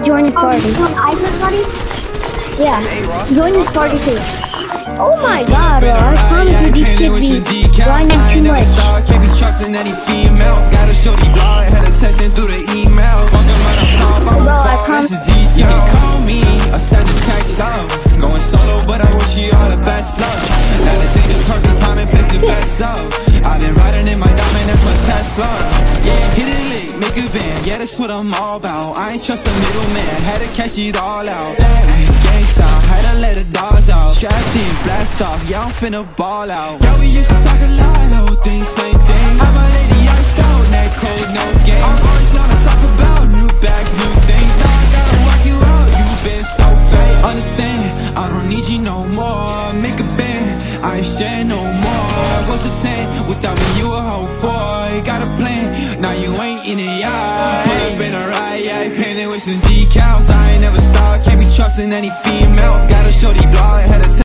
join his party. Ivor's party? Yeah, join his party too. Oh my god, I promise you these kids be grinding too much. Can't be trusting any females. Gotta show the blog, had a texting through the email. Bro, I promise. You can call me or send a text out. Going solo, but I wish you all the best luck. Now this ain't the perfect time and place the best up. I've been riding in my diamond, that's my Tesla. Yeah, hit it lit, make a band. Yeah, that's what I'm all about. I ain't trust a middleman, had to cash it all out. Gangsta, had to let the dogs out. Trapped in, blast off, yeah, I'm finna ball out. Yeah, we used to talk a lot, whole thing, same thing. I'm a lady, I stole that code, no games. I'm always on to talk about new bags, new things. Now I gotta walk you out, you've been so fake. Understand, I don't need you no more. Make a band, I ain't sharing no more. What's a 10? Without me, you a whole 4. Got a plan, now you ain't in it, yeah. Pull up in a ride, yeah, painted with some decals. I ain't never stopped, can't be trusting any females. Gotta show the blog.